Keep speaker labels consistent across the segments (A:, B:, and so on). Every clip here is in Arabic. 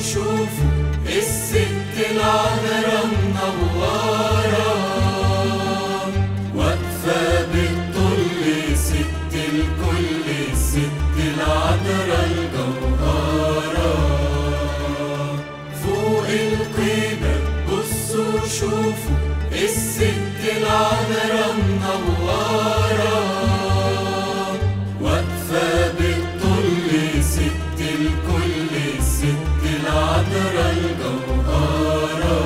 A: شوفوا الست العذراء منورة واقفة بالطل، ست الكل الست العذراء الجوهرة. فوق القبة بصوا شوفوا الست العذراء منورة واقفة بالطل، ست الكل الست العذراء الجوهرة.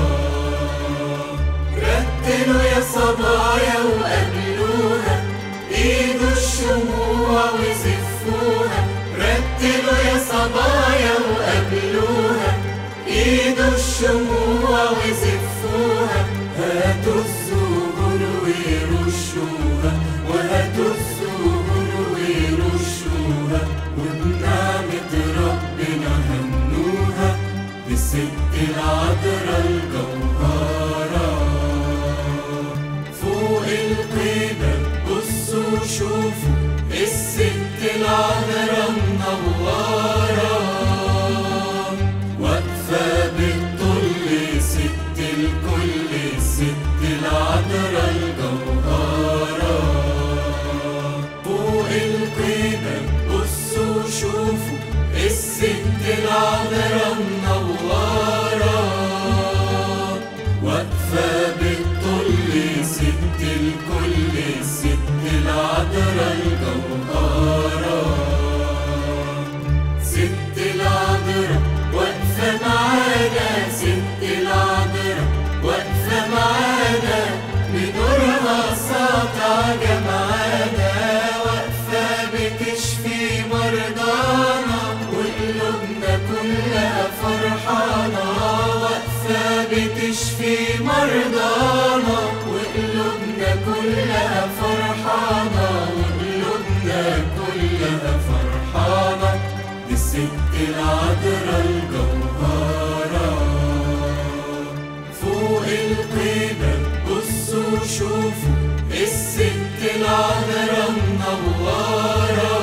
A: رتلوا يا صبايا وقابلوها، ايدوا الشموع وزفوها. رتلوا يا صبايا وقابلوها، ايدوا الشموع وزفوها. هاتوا الزهور ويرشوها، وهاتوا الزهور ويرشوها، وبنعمة ربنا هنوها بالست العذراء الجوهرة. فوق القبة بصوا شوفوا الست العذراء منورة واقفة بالطل، ست الكل الست العذراء الجوهرة. فوق القبة بصوا شوفوا الست العذراء منورة واقفة بالطل، ست الكل الست العذراء الجوهرة. ست العذراء واقفة معانا، ست العذراء واقفة معانا، بنورها ساطع جمعانا. واقفة بتشفي مرضانا وقلوبنا كلها فرحانة. واقفة بتشفي مرضانا وقلوبنا كلها فرحانة، وقلوبنا كلها فرحانة بالست العذراء الجوهرة. فوق القبة بصوا شوفوا الست العذراء منورة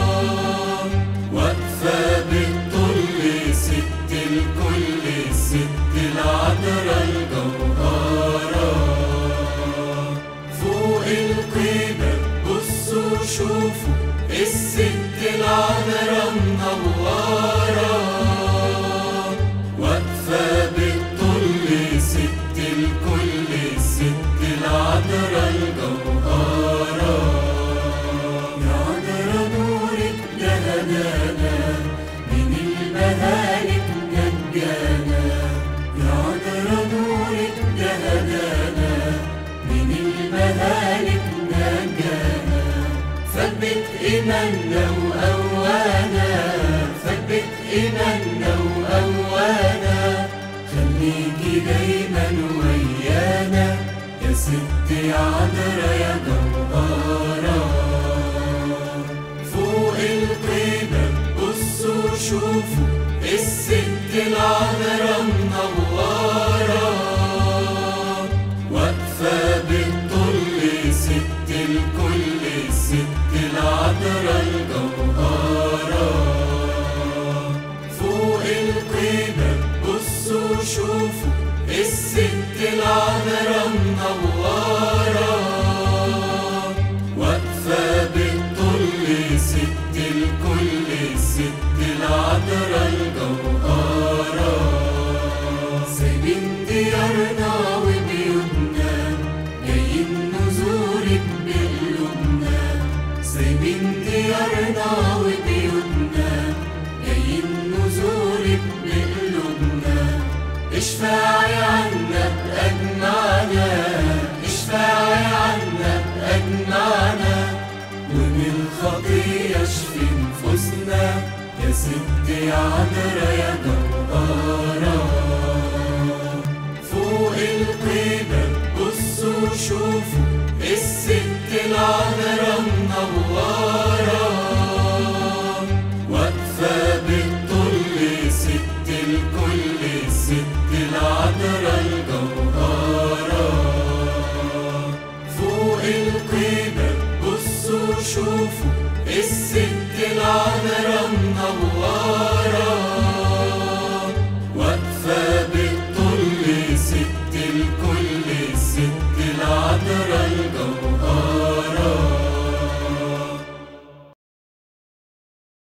A: واقفة بالطل، ست الكل الست العذراء الجوهرة. فوق القبة بصوا شوفوا الست العذراء منورة واقفة بالطل، ست الكل الست العذراء الجوهرة. يا عذراء نورك ده هدانا من المهالك نجانا. يا عذراء نورك ده هدانا من المهالك نجانا. ثبت إيماننا وقوانا، ثبت إيماننا وقوانا. خليكي دايما ويانا يا ست يا عذراء يا جوهرة. فوق القبة بصوا شوفوا الست العذراء منورة واقفة بالطل، ست الكل الست العذراء الجوهرة. فوق القبة بصوا شوفوا الست العذراء منورة واقفة بالطل، ست الكل الست العذراء الجوهرة. سايبين ديارنا وبيوتنا جايين نزورك بقلوبنا. سايبين ديارنا وبيوتنا جايين نزورك بقلوبنا. اشفعي عنا بأجمعنا، اشفعي عنا بأجمعنا، ومن الخطية اشفي نفوسنا يا ست يا عذراء يا جوهرة. فوق القبة بصوا شوفوا الست العذراء منورة واقفة بالطل، ست الكل الست العذراء الجوهرة. فوق القبة بصوا شوفوا الست العذراء منورة العذراء الجوهرة.